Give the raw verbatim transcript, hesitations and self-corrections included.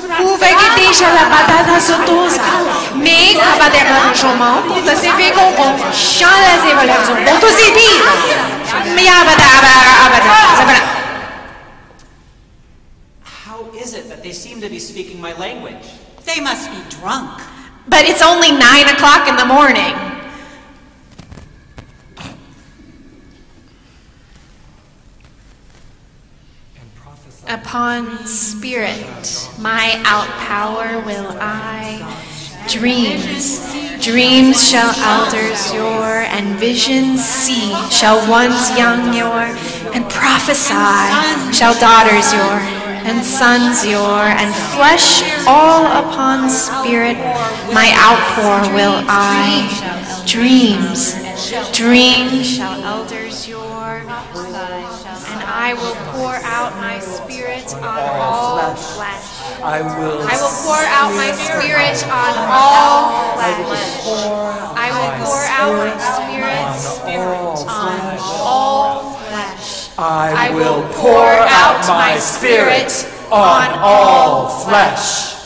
Uvegiti shala batata sotosa. Me kabadera joma puta se ve gongon. Shala se voleva zo puto si bi. Me abada abada abada. How is it that they seem to be speaking my language? They must be drunk. But it's only nine o'clock in the morning. Upon spirit, my outpower will I. Dreams, dreams shall elders your, and visions see shall ones young your, and prophesy shall daughters your, and sons your, and flesh all upon spirit, my outpour will I. Dreams, dreams shall elders your, and I will pour out my spirit on all flesh. I will, I will pour out my spirit on all flesh. I will pour out my spirit on all flesh. I will pour out my spirit on all flesh.